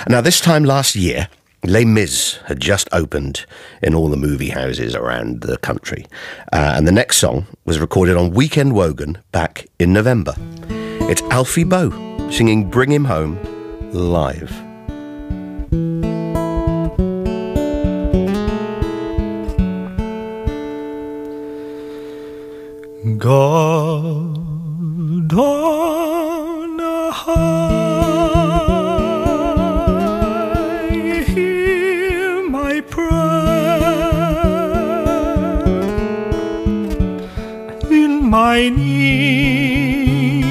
Now, this time last year, Les Mis had just opened in all the movie houses around the country. And the next song was recorded on Weekend Wogan back in November. It's Alfie Boe singing Bring Him Home live. God on high, hear my prayer. In my need,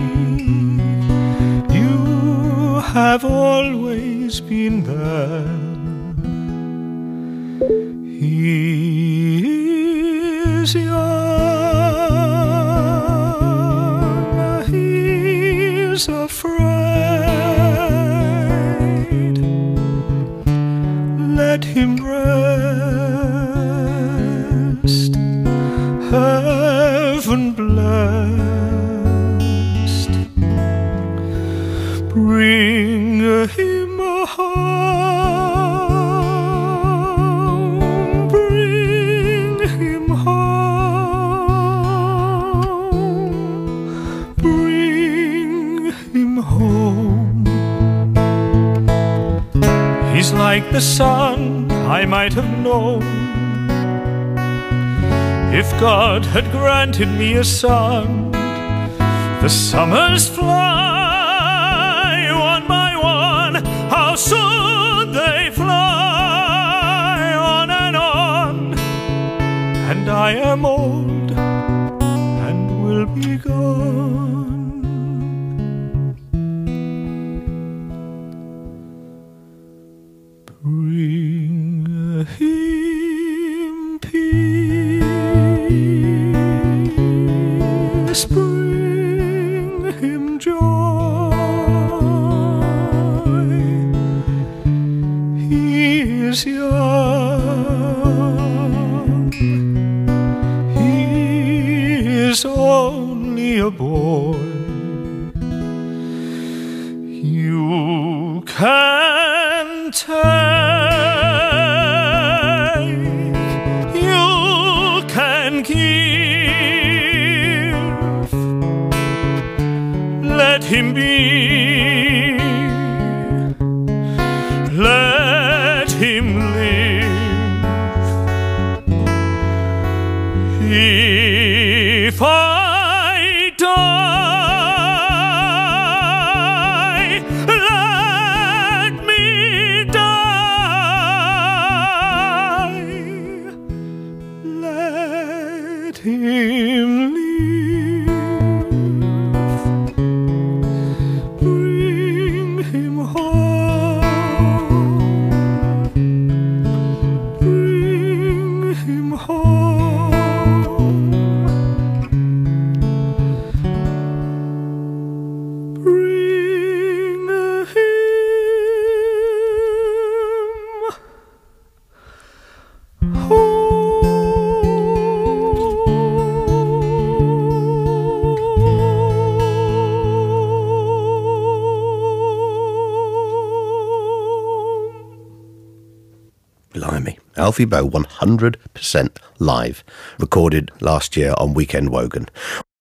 you have always been there. He is young, he's afraid. Let him rest, heaven blessed. Bring him home, bring him home, bring him home. He's like the sun I might have known if God had granted me a son. The summers fly one by one, how soon they fly, on and on. And I am old and will be gone. Bring him peace, bring him joy. He is young, he is only a boy. You can take, you can give. Let him be, let him live. If I die, let me die. Let him live. Bring him home, bring him home, bring him home. Blimey. Alfie Boe, 100% live, recorded last year on Weekend Wogan.